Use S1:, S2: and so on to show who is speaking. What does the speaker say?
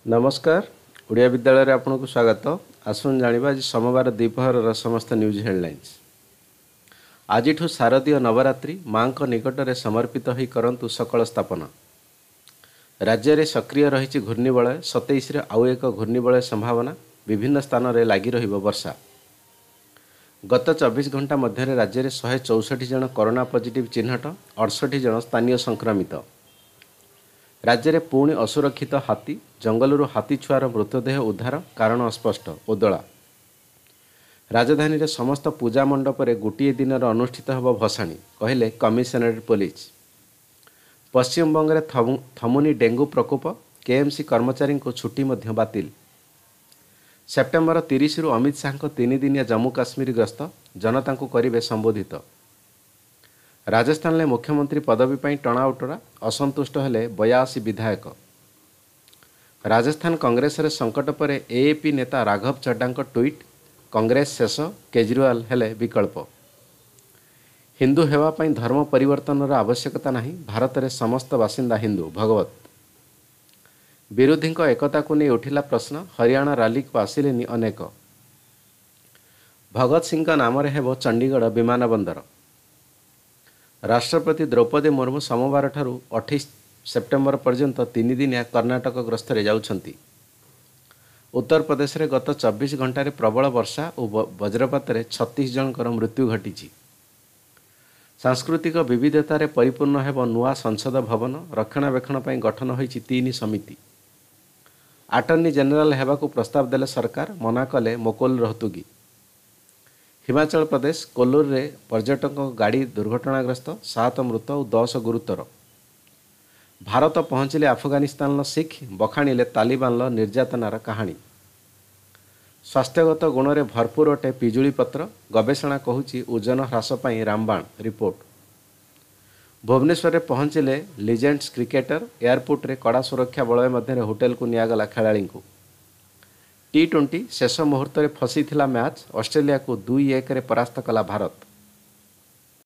S1: नमस्कार। ओडिया विद्यालय आपन को स्वागत। आसुन जानिबा आज सोमवार द्विपहर समस्त न्यूज हेडलाइंस। आज शारदीय नवरात्रि माँ निकट में समर्पित हो करंतु सकल स्थापना। राज्य में सक्रिय रही घूर्णिबलय 27 आउ एक घूर्णिबलय संभावना। विभिन्न स्थान में लगी रहिबो वर्षा। गत 24 घंटा मध्य राज्य में 164 जन कोरोना पॉजिटिव चिन्हट, 68 जन स्थानीय संक्रमित। राज्य में पुणी असुरक्षित हाथी, जंगलरू हाथी छुआर मृतदेह उद्धार, कारण अस्पष्ट। उदला राजधानी रे समस्त पूजा मंडप रे गोटे दिन अनुष्ठित होब भसाणी, कहले कमिशनरेट पुलिस। पश्चिमबंग में थमुनी डेंगू प्रकोप, केएमसी कर्मचारी को छुट्टी मध्य बातिल। सेप्टेम्बर 30 रु अमित शाह 3 दिनिया जम्मू काश्मीर गस्त, जनता को करेंगे संबोधित। राजस्थान में मुख्यमंत्री पदवी पर टणाउटरा, असंतुष्ट हेले 82 विधायक। राजस्थान कांग्रेस रे संकट पर एएपी नेता राघव चड्डा ट्वीट, कांग्रेस शेष, केजरीवाल हेले विकल्प। हिंदू हेवाई धर्म परिवर्तन आवश्यकता नहीं, भारत में समस्त बासिंदा हिंदू, भगवत। विरोधी एकता को नहीं उठिला प्रश्न, हरियाणा रैली को आसिलेनी अनेक। भगत सिंह नाम हेब चंडीगढ़ विमान बंदर। राष्ट्रपति द्रौपदी मुर्मू सोमवार ठारू 28 सेप्टेम्बर पर्यंत 3 दिनिया कर्नाटक गस्त जाउछंती। उत्तर प्रदेश में गत 24 घंटे प्रबल वर्षा और वज्रपात 36 जनकर मृत्यु घटी। सांस्कृतिक विविधतार परिपूर्ण हेब नुआ संसद भवन, रक्षणाबेक्षण पर गठन होईछि 3 समिति। अटर्नी जनरल हेबाकू प्रस्ताव देले सरकार, मना कले मुकुल रोहतगी। हिमाचल प्रदेश कोल्लूर रे पर्यटक गाड़ी दुर्घटनाग्रस्त, 7 मृत और 10 गुरुतर। भारत पहुँचले अफगानिस्तान सिख, बखाणिले तालिबान निर्यातनार कहानी। स्वास्थ्यगत गुण में भरपूर अटे पिजुली पत्र, गवेषणा कहूची ओजन ह्रास पाई रामबाण। रिपोर्ट। भुवनेश्वर में पहुँचले लिजेंड्स क्रिकेटर, एयरपोर्ट रे कड़ा सुरक्षा बलय मध्य होटेल को नियागला खेलाड़ी को। T20 शेष मुहूर्त में फसी मैच, ऑस्ट्रेलिया को 2-1 परास्त कला भारत।